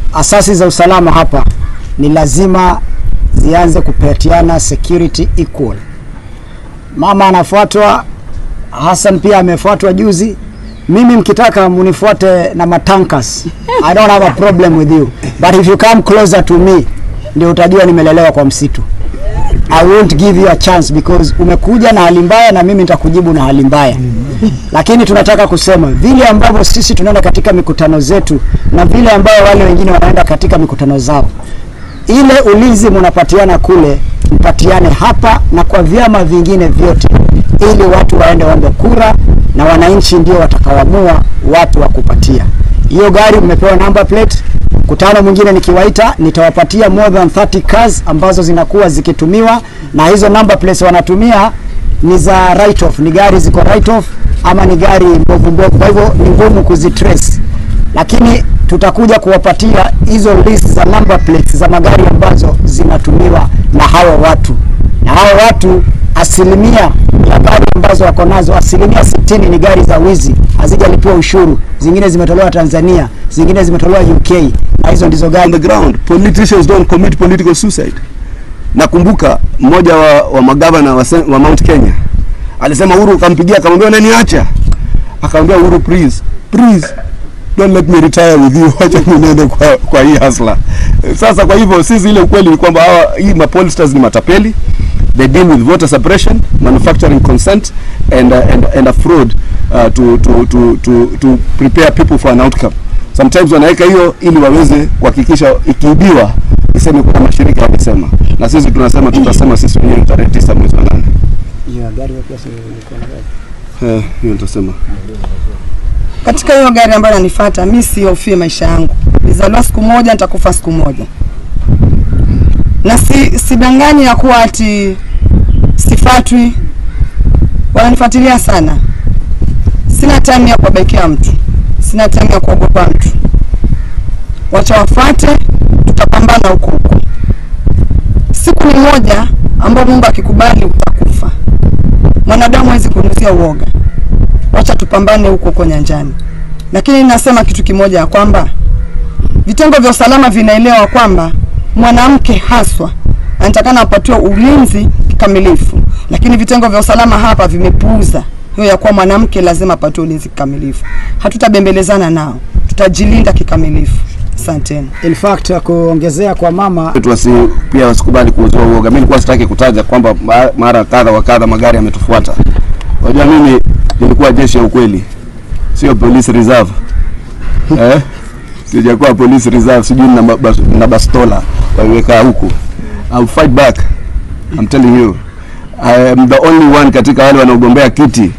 asasi za usalama hapa ni lazima zianze kupatiana security equal. Mama anafuatwa, Hassan pia amefuatwa juzi. Mimi mkitaka munifuate na matankas, I don't have a problem with you, but if you come closer to me ndio utajua nimelelewa kwa msitu. I won't give you a chance because umekuja na hali mbaya na mimi nitakujibu na hali mbaya. Lakini tunataka kusema vile ambavyo sisi tunaenda katika mikutano zetu na vile ambao wale wengine wanaenda katika mikutano zao, ile ulinzi mnapatiana kule, mpatiane hapa na kwa vyama vingine vyote, ili watu waende waombe kura na wananchi ndio watakaoamua watu wa kupatia. Hiyo gari mmepewa number plate. Mkutano mwingine nikiwaita nitawapatia more than 30 cars ambazo zinakuwa zikitumiwa, na hizo number plates wanatumia ni za write off, ni gari ziko write off ama ni gari mbovu. Kwa hivyo ni ngumu kuzitrace, lakini tutakuja kuwapatia hizo list za number plates za magari ambazo zinatumiwa na hawa watu. Na hawa watu asilimia ya gari ambazo wako nazo, asilimia 60 ni gari za wizi, hazijalipiwa ushuru. Zingine zimetolewa Tanzania, zingine zimetolewa UK, na hizo ndizo gari. On the ground, politicians don't commit political suicide. Nakumbuka mmoja wa magavana wa Mount Kenya alisema Uhuru kampigia akamwambia nani acha, akamwambia Uhuru please don't let me retire with you, acha niende kwa hii hasla. Sasa kwa hivyo sisi ile ukweli ni kwamba hii mapolisters ni matapeli. They deal with voter suppression, manufacturing consent and a fraud to prepare people for an outcome. Sometimes wanaweka hiyo ili waweze kuhakikisha ikiibiwa iseme kuna mashirika yamesema, na sisi tunasema tutasema sisi wenyewe tarehe 9 mwezi wa 8. Yeah, gari wapi sasa niko hiyo nitasema. Katika hiyo gari ambayo ananifuata, mimi sihofie maisha yangu. Nizaliwa siku moja, nitakufa siku moja. Na sidangani ya kuwa ati sifatwi. Wananifuatilia sana. Sina time ya kubakia mtu. Sina time ya kuogopa mtu. Wacha wafuate, tutapambana huko. Siku ni moja ambapo Mungu akikubali utakufa. Mwanadamu hawezi kunusia uoga. Wacha tupambane huko nyanjani. Lakini nasema kitu kimoja ya kwamba vitengo vya usalama vinaelewa kwamba mwanamke haswa anatakana apatiwe ulinzi kikamilifu, lakini vitengo vya usalama hapa vimepuuza hiyo ya kuwa mwanamke lazima apatiwe ulinzi kikamilifu. Hatutabembelezana nao, tutajilinda kikamilifu. Asante. In fact kuongezea kwa mama, pia wasikubali kuuzwa uoga. Mimi nilikuwa sitaki kutaja kwamba mara kadha wa kadha magari yametufuata. Unajua mimi nilikuwa jeshi ya ukweli, sio police reserve. Sijakuwa police reserve, sijui na bastola waiweka huku. I'll fight back. I'm telling you. I am the only one katika wale wanaogombea kiti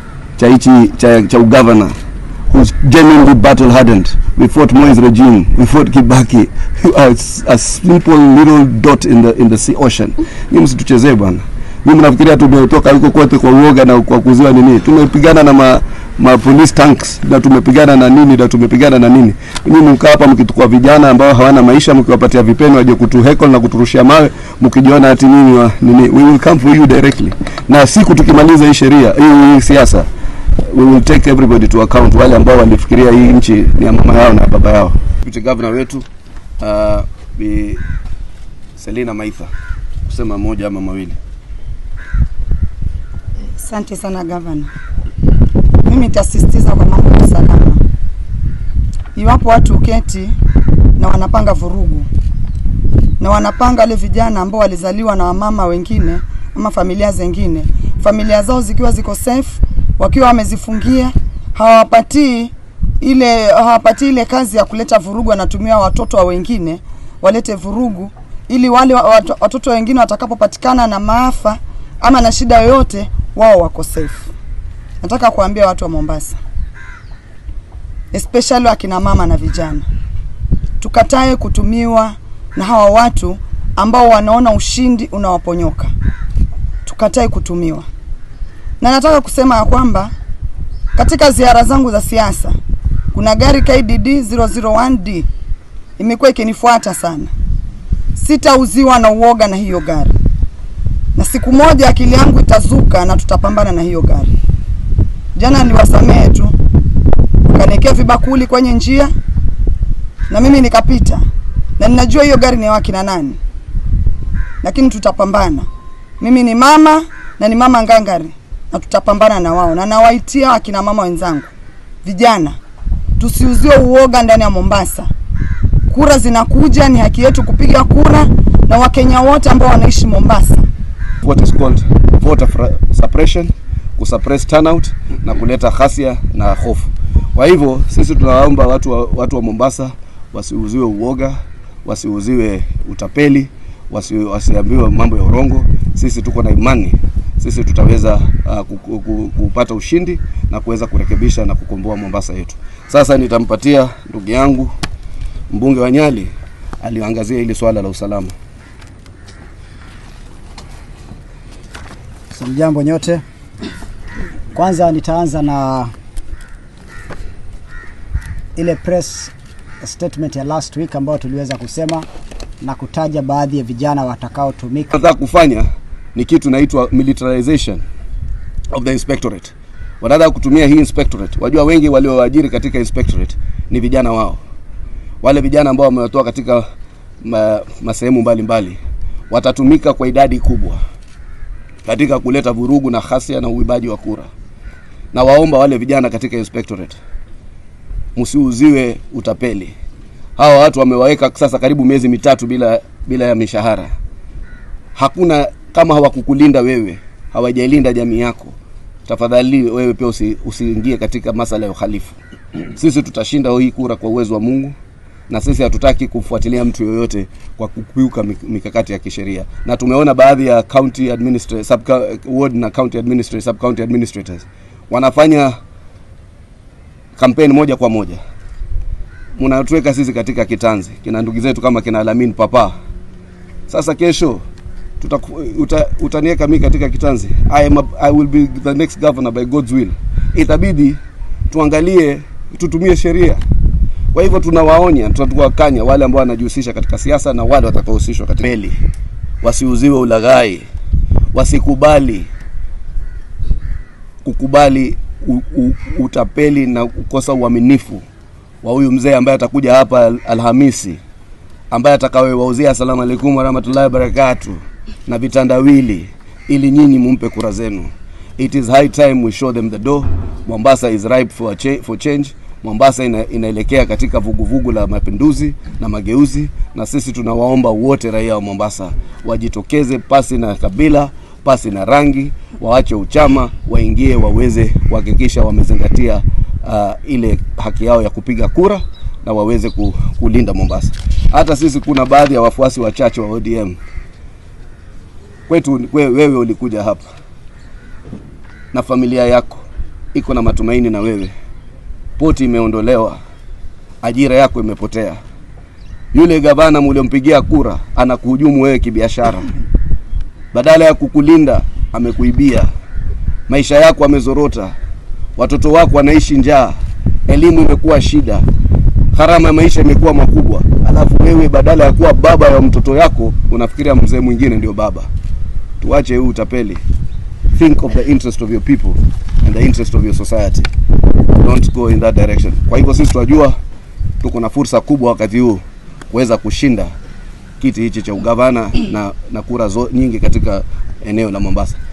cha governor who's genuinely battle hardened. We fought Moi's regime, we fought Kibaki, a simple little dot in the sea ocean. Mimi msituchezee bwana. Mimi nafikiria tumetoka huko kote kwa uoga na kwa kuziwa nini. Tumepigana na ma police tanks, na tumepigana na nini. Mimi mkaa hapa mkitukua vijana ambao hawana maisha, mkiwapatia vipeni waje kutuheckle na kuturushia mawe, mkijiona ati nini. We will come for you directly. Na siku tukimaliza hii sheria, hii siasa, we will take everybody to account, wale ambao walifikiria hii nchi ni ya mama yao na baba yao. Deputy Governor wetu Bi Selina Maitha, kusema moja ama mawili. Asante sana Governor. Mimi nitasisitiza kwa mambo ya usalama. Iwapo watu uketi na wanapanga vurugu, na wanapanga wale vijana ambao walizaliwa na wamama wengine ama familia zingine, familia zao zikiwa ziko safe, wakiwa wamezifungia, hawapati ile kazi ya kuleta vurugu, wanatumia watoto wa wengine walete vurugu, ili wale watoto wengine watakapopatikana na maafa ama na shida yoyote wao wako safe. Nataka kuambia watu wa Mombasa, especially akina mama na vijana, tukatae kutumiwa na hawa watu ambao wanaona ushindi unawaponyoka. Tukatae kutumiwa. Na nataka kusema ya kwamba katika ziara zangu za siasa, kuna gari KDD 001D imekuwa ikinifuata sana. Sitauziwa na uoga na hiyo gari. Na siku moja akili yangu itazuka na tutapambana na hiyo gari. Jana niliwasamehe tu. Kanekea vibakuli kwenye njia. Na na mimi nikapita, na ninajua hiyo gari ni ya wakina nani, lakini tutapambana. Mimi ni mama na ni mama ngangari, na tutapambana na wao, na nawaitia akina mama wenzangu, vijana, tusiuzie uoga ndani ya Mombasa. Kura zinakuja, ni haki yetu kupiga kura, na Wakenya wote ambao wanaishi Mombasa. What is called voter suppression, kusuppress turnout na kuleta ghasia na hofu. Kwa hivyo sisi tunawaomba watu wa Mombasa wasiuziwe uoga, wasiuziwe utapeli, wasiambiwe mambo ya urongo. Sisi tuko na imani, sisi tutaweza kupata ushindi na kuweza kurekebisha na kukomboa Mombasa yetu. Sasa nitampatia ndugu yangu mbunge wa Nyali aliangazia ile swala la usalama. Jambo nyote. Kwanza nitaanza na ile press statement ya last week ambayo tuliweza kusema na kutaja baadhi ya vijana watakaotumika. Nataka kufanya ni kitu inaitwa militarization of the inspectorate. Wanataka kutumia hii inspectorate. Wajua wengi walioajiri katika inspectorate ni vijana wao. Wale vijana ambao wametoka katika masehemu mbalimbali watatumika kwa idadi kubwa katika kuleta vurugu na ghasia na uibaji wa kura. Na waomba wale vijana katika inspectorate, msiuziwe utapeli. Hawa watu wamewaweka sasa karibu miezi 3 bila ya mishahara. Hakuna, kama hawakukulinda wewe, hawajailinda jamii yako, tafadhali wewe pia usiingie katika masala ya uhalifu. Sisi tutashinda hii kura kwa uwezo wa Mungu, na sisi hatutaki kufuatilia mtu yoyote kwa kukiuka mikakati ya kisheria. Na tumeona baadhi ya county administrators, ward na county administrators, sub county administrators wanafanya campaign moja kwa moja. Mnatuweka sisi katika kitanzi, kina ndugu zetu kama kina Alamin Papa. Sasa kesho utaniweka mimi katika kitanzi. I will be the next governor by God's will. Itabidi tuangalie, tutumie sheria. Kwa hivyo tunawaonya, tunatuwakanya wale ambao wanajihusisha katika siasa na wale watakaohusishwa katika meli. Wasiuziwe ulaghai, wasikubali utapeli na kukosa uaminifu wa huyu mzee ambaye atakuja hapa Alhamisi, ambaye atakayewauzia asalamu alaykum wa rahmatullahi wa barakatuh na vitandawili ili nyinyi mumpe kura zenu. It is high time we show them the door. Mombasa is ripe for change. Mombasa inaelekea katika vuguvugu la mapinduzi na mageuzi, na sisi tunawaomba wote raia wa Mombasa wajitokeze pasi na kabila, pasi na rangi, waache uchama, waingie waweze kuhakikisha wamezingatia ile haki yao ya kupiga kura na waweze kulinda Mombasa. Hata sisi kuna baadhi ya wafuasi wachache wa ODM. Kwetu wewe ulikuja hapa na familia yako iko na matumaini na wewe. Poti imeondolewa, ajira yako imepotea. Yule gavana mliompigia kura anakuhujumu wewe kibiashara. Badala ya kukulinda amekuibia. Maisha yako yamezorota. Watoto wako wanaishi njaa. Elimu imekuwa shida. Gharama ya maisha imekuwa makubwa. Alafu wewe badala ya kuwa baba ya mtoto yako unafikiria mzee mwingine ndio baba. Tuache huu utapeli. Think of the interest of your people and the interest of your society. Don't go in that direction. Kwa hivyo sisi tunajua tuko na fursa kubwa wakati huu kuweza kushinda kiti hichi cha ugavana na kura nyingi katika eneo la Mombasa.